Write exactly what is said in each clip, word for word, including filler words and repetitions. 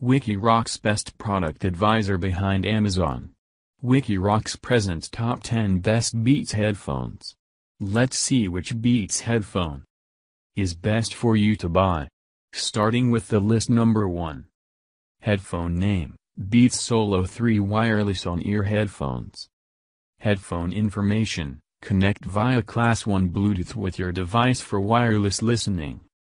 WikiRock's best product advisor behind Amazon. WikiRock's presents top ten best Beats headphones. Let's see which Beats headphone is best for you to buy. Starting with the list number one. Headphone name, Beats Solo three wireless on-ear headphones. Headphone information, connect via class one Bluetooth with your device for wireless listening.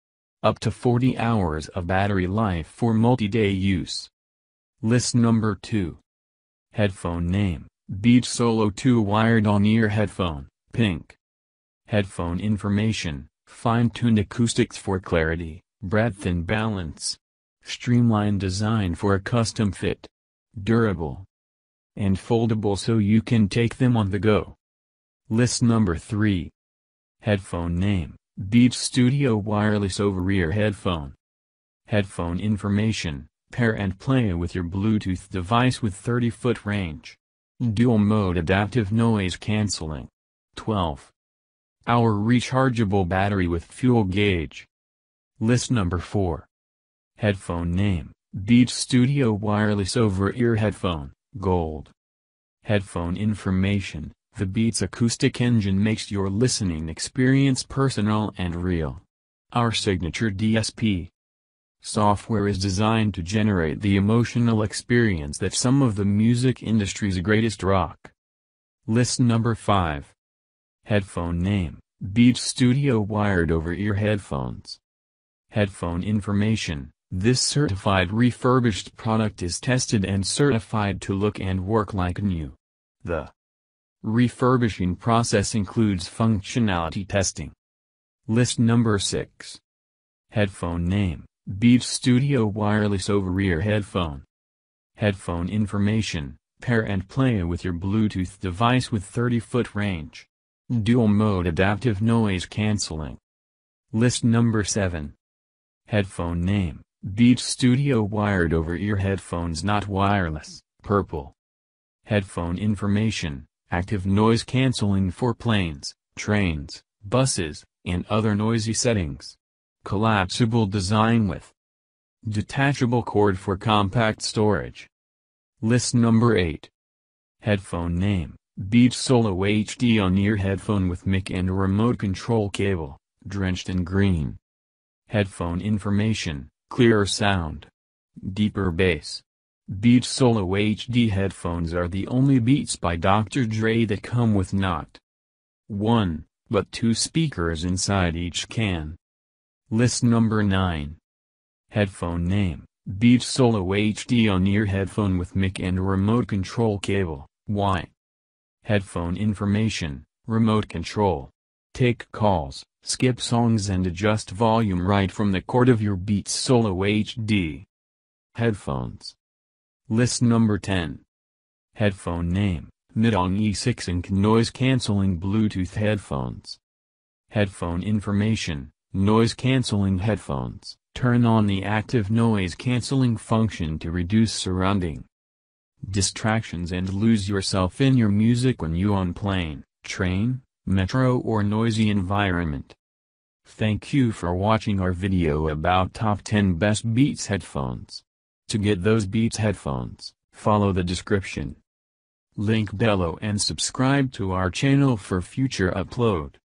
Up to forty hours of battery life for multi-day use. List number two. Headphone name, Beats Solo two wired on-ear headphone, pink. Headphone information, fine-tuned acoustics for clarity, breadth and balance. Streamlined design for a custom fit. Durable and foldable so you can take them on the go. List number three. Headphone name, Beats Studio wireless over-ear headphone. Headphone information, pair and play with your Bluetooth device with thirty foot range. Dual mode adaptive noise cancelling. twelve hour rechargeable battery with fuel gauge. List number four. Headphone name, Beats Studio wireless over-ear headphone, gold. Headphone information, the Beats acoustic engine makes your listening experience personal and real. Our signature D S P software is designed to generate the emotional experience that some of the music industry's greatest rock. List number five. Headphone name, Beats Studio wired over-ear headphones. Headphone information, this certified refurbished product is tested and certified to look and work like new. The refurbishing process includes functionality testing. List number six. Headphone name, Beats Studio wireless over-ear headphone. Headphone information, pair and play with your Bluetooth device with thirty foot range. Dual mode adaptive noise cancelling. List number seven. Headphone name, Beats Studio wired over-ear headphones not wireless, purple. Headphone information, active noise cancelling for planes, trains, buses, and other noisy settings. Collapsible design with detachable cord for compact storage. List number eight. Headphone name, Beats Solo H D on-ear headphone with mic and remote control cable, drenched in green. Headphone information, clearer sound, deeper bass. Beats Solo H D headphones are the only Beats by Doctor Dre that come with not one, but two speakers inside each can. List number nine. Headphone name, Beats Solo H D on-ear headphone with mic and remote control cable, white. Headphone information, remote control. Take calls, skip songs and adjust volume right from the cord of your Beats Solo H D headphones. List number ten. Headphone name, Midong E six Inc noise cancelling Bluetooth headphones. Headphone information, noise cancelling headphones. Turn on the active noise cancelling function to reduce surrounding distractions and lose yourself in your music when you on plane, train, metro or noisy environment. Thank you for watching our video about top ten best Beats headphones. To get those Beats headphones, follow the description link below and subscribe to our channel for future upload.